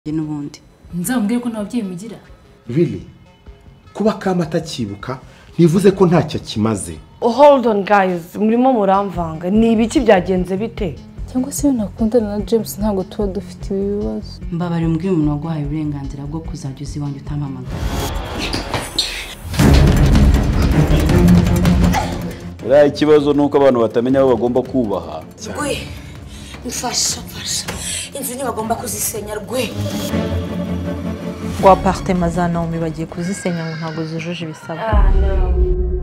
n'ubundi nzambwire ko nababyeyi mugira really kuba kama atakibuka ntivuze ko ntacyo kimaze. Hold on guys, murimo muramvanga ni ibiki byagenze bite? Cyangwa se nakundana na James ntabwo tuba dufite ibibazo. mbabare mbwira umuntu waguhaye uburenganzira bwo kuzajya uzi wanjye utampamagara. Uriya ikibazo nuko abantu batamenya aho bagomba kubaha. Rwe mfasha inzu ni bagomba kuzisenya rwe. Kwa parte mazana bagiye kuzisenya ngo ntago zujuje ibisabwa. No.